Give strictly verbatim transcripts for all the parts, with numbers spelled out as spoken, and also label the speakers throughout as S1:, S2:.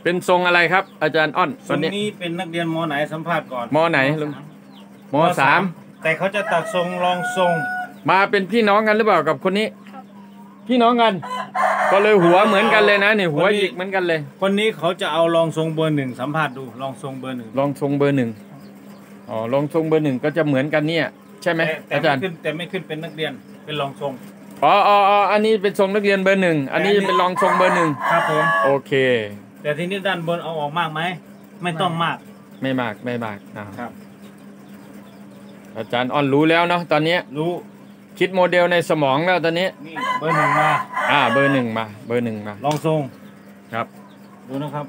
S1: เป็นทรงอะไรครับอาจารย์อ้อน
S2: ทรงนี้เป็นนักเรียนมไหนสัมภาษณ์ก่อน
S1: มไหนลุงมสาม
S2: แต่เขาจะตัดทรงรองทรง
S1: มาเป็นพี่น้องกันหรือเปล่ากับคนนี้พี่น้องกันก็เลยหัวเหมือนกันเลยนะนี่หัวหยิกเหมือนกันเลย
S2: คนนี้เขาจะเอารองทรงเบอร์หนึ่งสัมภาษณ์ดูรองทรงเบอร์หนึ่ง
S1: รองทรงเบอร์หนึ่งอ๋อรองทรงเบอร์หนึ่งก็จะเหมือนกันเนี่ยใช่ไหมอาจารย์
S2: แต่ไม่ขึ้นเป็นนักเรียนเป็นรองทรง
S1: อ๋ออ๋ออันนี้เป็นทรงนักเรียนเบอร์หนึ่งอันนี้เป็นรองทรงเบอร์หนึ่ง
S2: ครับผม
S1: โอเค
S2: แต่ทีนี้ด้านบนเอาออกมากไหมไม่ต้องมาก
S1: ไม่มากไม่มากครับอาจารย์อ้อนรู้แล้วเนาะตอนนี้
S2: รู้
S1: คิดโมเดลในสมองแล้วตอนนี้
S2: นี่เบอร์หนึ่งมา
S1: อ่าเบอร์หนึ่งมาเบอร์หนึ่งมา
S2: ลองทรง
S1: ครับ
S2: ดูนะครับ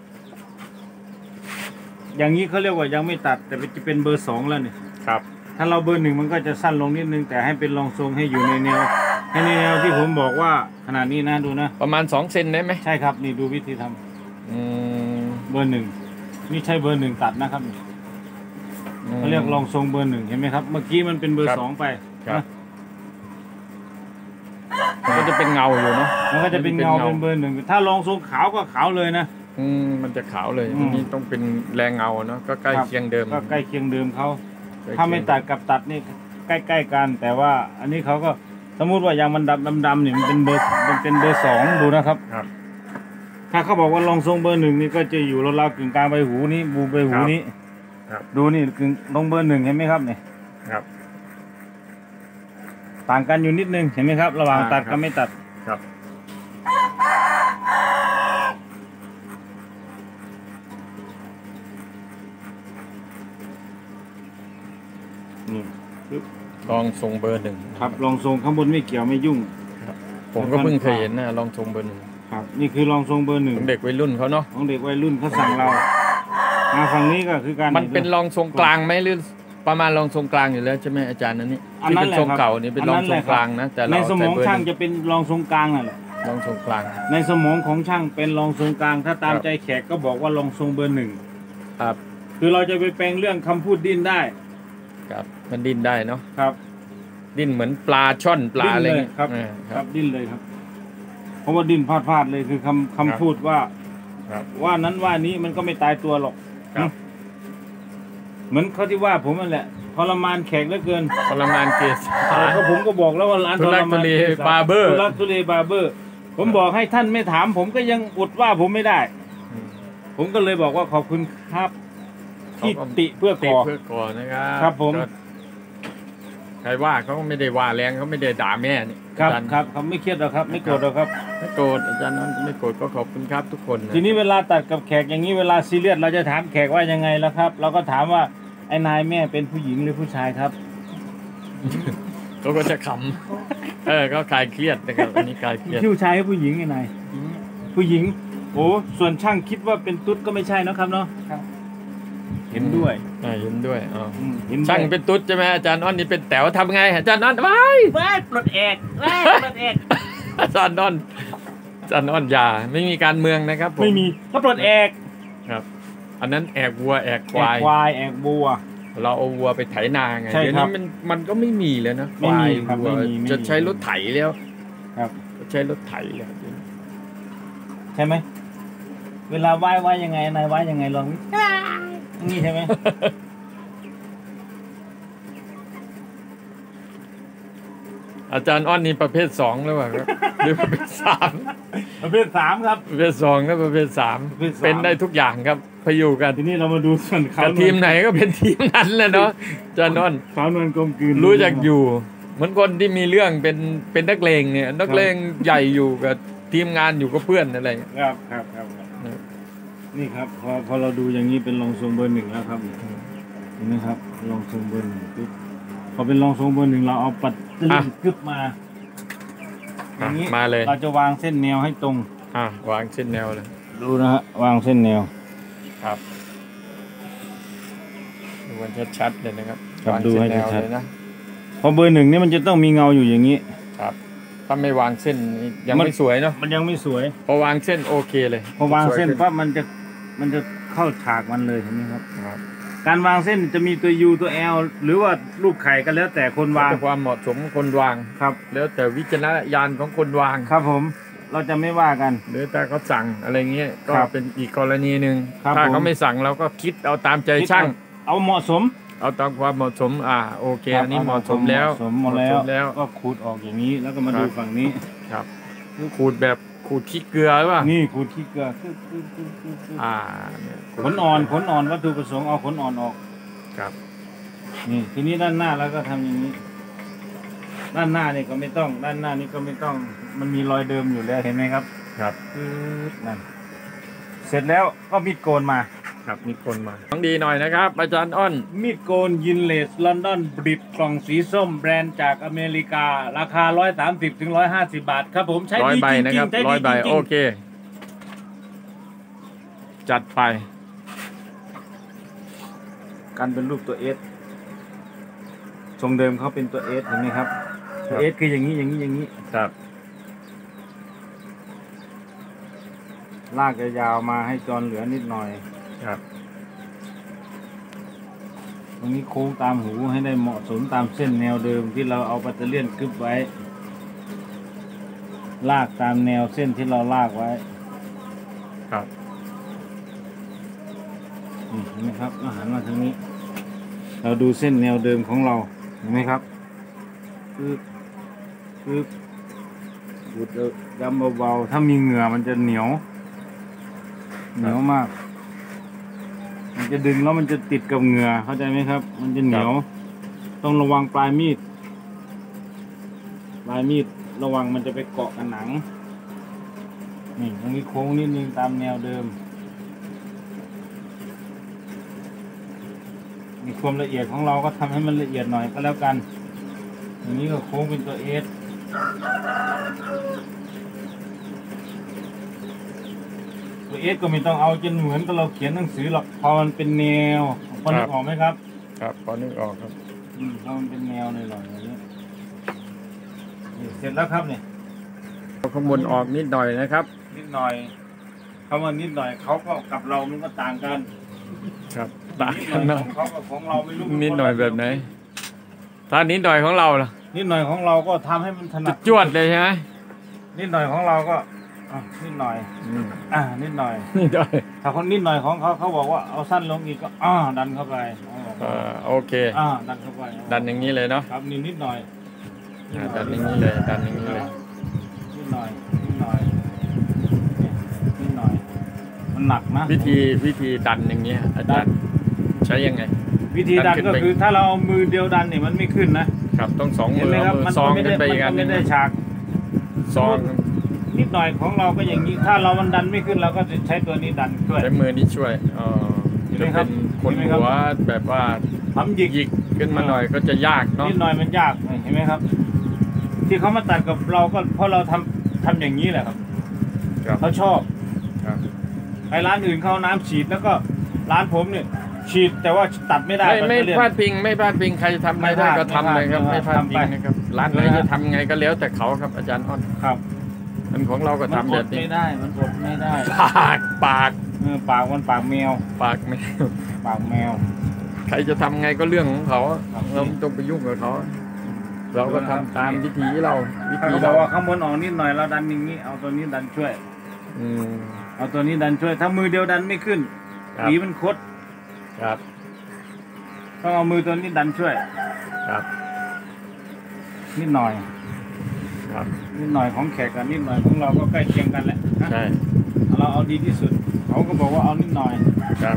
S2: อย่างนี้เขาเรียกว่ายังไม่ตัดแต่จะเป็นเบอร์สองแล้วนี่
S1: ครับ
S2: ถ้าเราเบอร์หนึ่งมันก็จะสั้นลงนิดนึงแต่ให้เป็นรองทรงให้อยู่ในแนวให้ในแนวที่ผมบอกว่าขนาดนี้นะดูนะ
S1: ประมาณสองเซนได้ไหม
S2: ใช่ครับนี่ดูวิธีทำอืมเบอร์หนึ่งนี่ใช่เบอร์หนึ่งตัดนะครับเขาเรียกรองทรงเบอร์หนึ่งเห็นไหมครับเมื่อกี้มันเป็นเบอร์สองไปนะ
S1: มันก็จะเป็นเงาอยู่เนาะ
S2: มันก็จะเป็นเงาเป็นเบอร์หนึ่งถ้ารองทรงขาวก็ขาวเลยนะ
S1: อืมมันจะขาวเลยอันนี้ต้องเป็นแรงเงาเนาะก็ใกล้เคียงเดิม
S2: ก็ใกล้เคียงเดิมเขาถ้าไม่ตัดกับตัดนี่ใกล้ๆกันแต่ว่าอันนี้เขาก็สมมุติว่าอย่างมันดำดำๆเนี่ยมันเป็นเบอร์มันเป็นเบอร์สองดูนะครับถ้าเขาบอกว่ารองทรงเบอร์หนึ่งนี่ก็จะอยู่ราวๆกึ่งกลางใบหูนี้บูใบหูนี้ดูนี่กึ่งลงเบอร์หนึ่งเห็นไหมครับเนี่ย
S1: ครับ
S2: ต่างกันอยู่นิดนึงเห็นไหมครับระหว่างตัดกับไม่ตัด
S1: ครับนี่ลองทรงเบอร์หนึ่ง
S2: ครับลองทรงข้างบนไม่เกี่ยวไม่ยุ่ง
S1: ครับผมก็เพิ่งเคยเห็นนะลองทรงเบอร์หนึ่ง
S2: ครับนี่คือลองทรงเบอร์หนึ่ง
S1: ของเด็กวัยรุ่นเขาเนาะ
S2: ของเด็กวัยรุ่นเขาสั่งเรามาฝั่งนี้ก็คือการ
S1: มันเป็นลองทรงกลางไหมหรือประมาณรองทรงกลางอยู่แล้วใช่ไหมอาจารย์นั่นนี่ที่เป็นทรงเก่านี่เป็นรองทรงกลางนะแต่
S2: ในสมองช่างจะเป็นรองทรงกลางนั่นแหละ
S1: รองทรงกลาง
S2: ในสมองของช่างเป็นรองทรงกลางถ้าตามใจแขกก็บอกว่ารองทรงเบอร์หนึ่ง
S1: ครับ
S2: คือเราจะไปแปลงเรื่องคำพูดดิ้นได้
S1: ครับมันดิ้นได้เนาะ
S2: ครับ
S1: ดิ้นเหมือนปลาช่อนปลาอะไร
S2: ครับครับดิ้นเลยครับเพราะว่าดิ้นพลาดๆเลยคือคำคำพูดว่าว่านั้นว่านี้มันก็ไม่ตายตัวหรอกเหมือนเขาที่ว่าผมนั่นแหละทรมานแขกเหลือเกิน
S1: ทรมานเกส
S2: ก็ผมก็บอกแล้วว่าร้านทรมาน
S1: บาร์เบอร์
S2: ทุลักทุเลบาร์เบอร์ผมบอกให้ท่านไม่ถามผมก็ยังอดว่าผมไม่ได้ผมก็เลยบอกว่าขอบคุณครับที่ติเพื่อก่อ
S1: เพื่อก่อนะครับ
S2: ครับผม
S1: ใครว่าเขาไม่ได้ว่าแรงเขาไม่ได้ด่าแม่นี่
S2: ครับครับเขาไม่เครียดหรอกครับไม่โกรธหรอกครับ
S1: ไม่โกรธอาจารย์นั้นไม่โกรธก็ขอบคุณครับทุกคน
S2: ทีนี้เวลาตัดกับแขกอย่างนี้เวลาซีเรียสเราจะถามแขกว่ายังไงแล้วครับเราก็ถามว่าไอ้นายแม่เป็นผู้หญิงหรือผู้ชายครับ
S1: เขาก็จะขำเออก็คลายเครียดนะครับอันนี้คลายเครียด
S2: ผู้ชายผู้หญิงไอ้นายผู้หญิงโอ้ส่วนช่างคิดว่าเป็นตุ๊ดก็ไม่ใช่นะครับเนาะเห็นด้วย
S1: เห็นด้วยอ๋อช่างเป็นตุ๊ดใช่ไหมอาจารย์อ้อนนี่เป็นแต๋วทำไงอาจารย์อ้อนว้าย
S2: ว้ายปลดแอกว้ายปลดแอก
S1: อาจารย์อ้อนอาจารย์อ้อนยาไม่มีการเมืองนะครับ
S2: ไม่มีก็ปลดแอก
S1: ครับอันนั้นแอกวัวแอกควาย
S2: ควายแอกวัว
S1: เราเอาวัวไปไถนาไงเดี๋ยวนี้มันมันก็ไม่มีแล้วนะควายวัวจะใช้รถไถแล้ว
S2: ครับ
S1: ใช้รถไถแล้ว
S2: ใช่ไหมเวลาไหว้ไหว้ยังไงนายไหว้ยังไงลองนี่ใช่ไหม
S1: อาจารย์อ้อนนี่ประเภทสองแล้วป่ะครับหรือประเภทสาม
S2: ประเภทสามครับ
S1: ประเภทสองและประเภทสามเป็นได้ทุกอย่างครับพยุกัน
S2: ทีนี้เรามาดูส่วนเขา
S1: ทีมไหนก็เป็นทีมนั้นแหละเนาะอาจารย์อ้อน
S2: ขาวนวลกลมกลืน
S1: รู้จักอยู่เหมือนคนที่มีเรื่องเป็นเป็นนักเลงเนี่ยนักเลงใหญ่อยู่กับทีมงานอยู่กับเพื่อนอะไร
S2: ครับครับครับนี่ครับพอพอเราดูอย่างนี้เป็นรองทรงเบอร์หนึ่งแล้วครับเห็นไหมครับรองทรงเบอร์หนึ่งปุ๊บพอเป็นรองทรงเบอร์หนึ่งเราเอาปัดตึ้งกึบมาอย่างนี้
S1: มาเลย
S2: เราจะวางเส้นแนวให้ตรง
S1: อ่ะวางเส้นแนวเลย
S2: ดูนะฮะวางเส้นแนว
S1: ครับดูมันชัดๆเลยนะครับ
S2: วางดูให้ชัดนะพอเบอร์หนึ่งนี่มันจะต้องมีเงาอยู่อย่างนี้
S1: ครับถ้าไม่วางเส้นยังไม่สวยเนาะ
S2: มันยังไม่สวย
S1: พอวางเส้นโอเคเลย
S2: พอวางเส้นปั๊บมันจะมันจะเข้าฉากมันเลยเห็นไหมครับการวางเส้นจะมีตัว U ตัว L หรือว่ารูปไข่ก็แล้วแต่คนวาง
S1: ความเหมาะสมคนวาง
S2: ครับ
S1: แล้วแต่วิจารณญาณของคนวาง
S2: ครับผมเราจะไม่ว่ากัน
S1: หรือถ้าเขาสั่งอะไรเงี้ยก็
S2: ครับ
S1: เป็นอีกกรณีหนึ่ง
S2: ครับ
S1: ถ้า
S2: ผม
S1: เขาไม่สั่งเราก็คิดเอาตามใจช่าง
S2: เอาเหมาะสม
S1: เอาตามความเหมาะสมอ่าโอเค
S2: ครับ
S1: อันนี้เหมาะสมแล้ว
S2: เหมาะสมหมดแล้ว
S1: เหมาะสมแล้ว
S2: ก็ขูดออกอย่างนี้แล้วก็มา
S1: ครับ
S2: ดูฝั่งนี้
S1: ครับขูดแบบขูดขี้เกลือหรือเปล่า
S2: นี่ขูดขี้เกลือคือคือคือคือคือ
S1: อ่าเนี่ยขูด
S2: ขนอ่อนขนอ่อนวัตถุประสงค์เอาขนอ่อนออก
S1: ครับ
S2: นี่ทีนี้ด้านหน้าแล้วก็ทำอย่างนี้ ด้านหน้านี่ก็ไม่ต้อง ด้านหน้านี่ก็ไม่ต้อง มันมีรอยเดิมอยู่แล้วเห็นไหมครับ
S1: ครับ
S2: ปึ๊บนั่นเสร็จแล้วก็มีดโกนมา
S1: ครับมีคนมาต้องดีหน่อยนะครับ อาจารย์อ้น
S2: มีดโกนยินเลสลอนดอนบริดกล่องสีส้มแบรนด์จากอเมริกา ราคา ร้อยสามสิบถึงร้อยห้าสิบบาทครับผมใช้
S1: ร้อย
S2: ดี
S1: ใบ
S2: จ
S1: นะ
S2: ริ
S1: ค
S2: ง
S1: รับ
S2: ๆใช้
S1: ร้อ
S2: ดี
S1: ยใบ
S2: จริ
S1: โอง เค จัดไป
S2: ๆกันเป็นรูปตัวเอสทรงเดิมเขาเป็นตัวเอสเห็นไหมครับตัวเอสคืออย่างนี้อย่างนี้อย่างนี้
S1: ครับ
S2: ลากยาวๆมาให้จรเหลือนิดหน่อย
S1: ครับ
S2: ตรงนี้โค้งตามหูให้ได้เหมาะสมตามเส้นแนวเดิมที่เราเอาแบตเตอรี่กึบไว้ ลากตามแนวเส้นที่เราลากไว้
S1: ครับ
S2: นี่เห็นไหมครับอาหารมาทางนี้ เราดูเส้นแนวเดิมของเราเห็นไหมครับปึ๊บปึ๊บขูดย้ำเบาๆถ้ามีเหงื่อมันจะเหนียว เหนียวมาก มันจะดึงแล้วมันจะติดกับเหงื่อเข้าใจไหมครับ มันจะเหนียว ต้องระวังปลายมีด ปลายมีดระวังมันจะไปเกาะกับหนัง นี่ตรงนี้โค้งนิดนึงตามแนวเดิม มีความละเอียดของเราก็ทำให้มันละเอียดหน่อยก็แล้วกัน อย่างนี้ก็โค้งเป็นตัวเอส ตัวเอสก็ไม่ต้องเอาจนเหมือนกับเราเขียนหนังสือหรอก พอมันเป็นแนวพอนึกออกไหมครับ
S1: ครับพอนึกออกครับ
S2: อืมพอมันเป็นแนวหน่อยหน่อยอย่างนี้นี่เสร็จแล้วครับเนี่ย
S1: เอาข้างบนออกนิดหน่อยนะครับ
S2: นิดหน่อยคำว่านิดหน่อยเขาก็กับเรามันก็ต่างกัน
S1: ครับต่าง
S2: นิดห
S1: กั
S2: น่
S1: น
S2: อย
S1: นะ
S2: ของเขากับของเราไม่รู้
S1: นิดหน่อยแบบไหน ถ้านิดหน่อยของเราล่ะ
S2: นิดหน่อยของเราก็ทำให้มันถนัด
S1: จวดเลยใช่ไหม
S2: นิดหน่อยของเราก็อ่ะนิดหน่อย
S1: อืม
S2: อ่านิดหน่อย
S1: นิดหน่อย
S2: ถ้าคนนิดหน่อยของเขาเขาบอกว่าเอาสั้นลงอีกก็อ่าดันเข้าไปเขาบอก
S1: เอ่
S2: ว่า
S1: อโอเค
S2: อ่าดันเข้าไป
S1: ดันอย่างนี้เลยเนาะ
S2: ครับนิดนิดหน่อย
S1: อ่าดันอย่างนี้เลยดันอย่างนี้เลย
S2: นิดหน่อยนิดหน่อยเนี่ยนิดหน่อย มันหนักนะ
S1: วิธีวิธีดันอย่างเงี้ยอาจารย์ใช้ยังไง
S2: วิธีดัน
S1: ดันขึ้น
S2: ก็
S1: ไป
S2: คือถ้าเราเอามือเดียวดันเนี่ยมันไม่ขึ้นนะครับ
S1: ต้องสอง
S2: เห็น
S1: มือ
S2: ไหมครั
S1: เอามื
S2: มั
S1: อซอง
S2: ไม่
S1: ขึ้
S2: ได้
S1: นไปอีกอันห
S2: ไม่
S1: นึง
S2: ได้ฉาก
S1: ซอง
S2: นิดหน่อยของเราก็อย่างนี้ ถ้าเรามันดันไม่ขึ้นเราก็จะใช้ตัวนี้ดันช่วย
S1: ใช้มือนี้ช่วยอ๋อ
S2: เห็นไหม
S1: จะ
S2: ครั
S1: เป็
S2: บ
S1: นคน
S2: เห็นไหมครับ
S1: หัวแบบว่า
S2: ทำหยิก
S1: หยิกขึ้นมาหน่อยก็จะยากเนาะ
S2: นิดหน่อยมันยากเห็นไหมครับ ที่เขามาตัดกับเราก็เพราะเราทำทำอย่างนี้แหละครับ
S1: ครับ
S2: เขาชอบ
S1: ครับ
S2: ไปร้านอื่นเขาเอาน้ำฉีดแล้วก็ร้านผมเนี่ยฉีดแต่ว่าตัดไม่ได้
S1: ไม่ไม่
S2: นเรียน
S1: พลาดพิงไม่พลาดพิงใครจะทำอะไรได้ก็ทำเลยครับ
S2: ไม่
S1: ไม่
S2: พ
S1: พ
S2: ลา
S1: ลา
S2: ด
S1: ด
S2: พิ
S1: พิ
S2: ง
S1: งนะครับร้านไหนจะทำไงก็แล้วแต่เขาครับอาจารย์อ้อน
S2: ครับ
S1: อันของเราก็
S2: มัน
S1: ทำ
S2: อ
S1: แบ
S2: ด
S1: บนี้
S2: ไม่ได้ มันอดไม่ได้
S1: ปากปาก
S2: เออปากมันปากแมว
S1: ปากไม่
S2: ปากแมว
S1: ใครจะทำไงก็เรื่องของเขา
S2: ครับ
S1: เราไม่ต้องไปยุ่งกับเขา เราก็ทำตามวิธีเราวิ
S2: ถ้า
S1: ธี
S2: เขาบอ
S1: เรา
S2: กว่าข้างบนออกนิดหน่อยเราดันอย่างนี้เอาตัวนี้ดันช่วย
S1: อืม
S2: เอาตัวนี้ดันช่วย ถ้ามือเดียวดันไม่ขึ้น
S1: ครับ
S2: หวีมันคด
S1: ครับ
S2: ต้องเอามือตัวนี้ดันช่วย
S1: ครับ
S2: นิดหน่อย
S1: ครับ
S2: นิดหน่อยของแขกกับนิดหน่อยของเราก็ใกล้เคียงกันแหละนะ
S1: ใช่
S2: เราเอาดีที่สุด เขาก็บอกว่าเอานิดหน่อย
S1: ครับ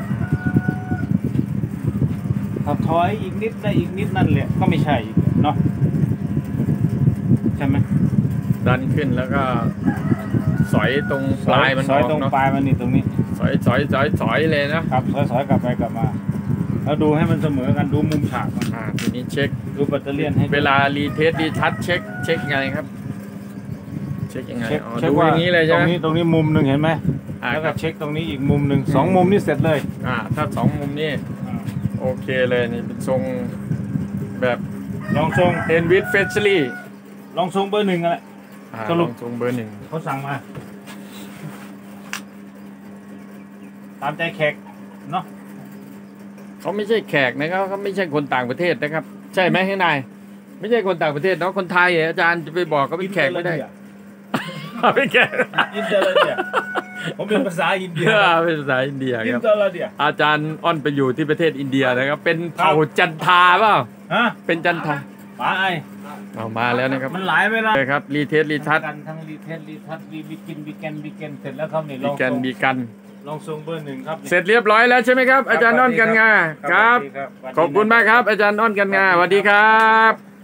S2: ถ้าถอยอีกนิดได้อีกนิดนั่นแหละก็ไม่ใช่อีกเนาะใช่ไหม
S1: ดันขึ้นแล้วก็สอยตรงปลายมัน
S2: ซอย
S1: ออก
S2: ตรง
S1: เนาะ
S2: ปลายมันนี่ตรงนี้
S1: สอยสอยสอยสอยเลยนะครับ
S2: ซอยซอยกลับไปกลับมาแล้วดูให้มันเสมอกันดูมุมฉากมัน
S1: อ่าทีนี้เช็ค
S2: ดูแบตเตอรี่ให้
S1: เวลารีเทสรีทัชเช็คเช็คไงครับ เช็คยังไง
S2: เช็ค
S1: อ๋อ
S2: เช็ค
S1: ดู
S2: ว่า
S1: อย่างนี้เลย
S2: ต
S1: ใช่
S2: ร
S1: ไหม
S2: งนี้ตรงนี้มุมหนึ่งเห็นไหม
S1: อ่า
S2: แล้ว
S1: ค
S2: ก็
S1: รับ
S2: เช็คตรงนี้อีกมุมหนึ่งสองมุมนี่เสร็จเลย
S1: อ่าถ้าสองมุมนี้โอเคเลยนี่เป็นทรงแบบ
S2: ลองทรง
S1: เอ็นวิดเฟสลี่
S2: ลองทรงเบอร์หนึ่งอะไร สรุป
S1: ทรงเบอร์หนึ่ง
S2: เขาสั่งมา ตามใจแขกเนาะ
S1: เขาไม่ใช่แขกนะครับเขาไม่ใช่คนต่างประเทศนะครับ ใช่ไหมข้างในไม่ใช่คนต่างประเทศเนาะคนไทยอ่ะอาจารย์จะไปบอกเขาเป็นแขกไม่ได้
S2: กินเลย
S1: ไม่แก่
S2: อินเตอร์เดียผมเป็นภาษาอินเดีย
S1: เป็นภาษาอินเดีย
S2: อิ
S1: คน รับ
S2: เตอร์เดีย
S1: อาจารย์อ้อนไปอยู่ที่ประเทศอินเดียนะครับ เป็นเผ่าจันทาเปล่า
S2: ฮะ
S1: เป็นจันทา
S2: ป๋าไอ
S1: เอามาแล้วนะครับ
S2: มันหลายเวลา
S1: เลยครับรีเทสรีทัช
S2: กันทั้งรีเทสรีทัชรีบิกินบิแกนบิแกนเสร็จแล้วครับนี่ล
S1: มี
S2: อง
S1: กัน
S2: ส่ง
S1: มีกัน
S2: ลองส่งเบอร์หนึ่งครับ
S1: เสร็จเรียบร้อยแล้วใช่ไหมครับ อาจารย์อ้อนกันงาครับ
S2: สวัสดีครับ
S1: ขอบคุณมากครับ อาจารย์อ้อนกันงาสวัสดีครับ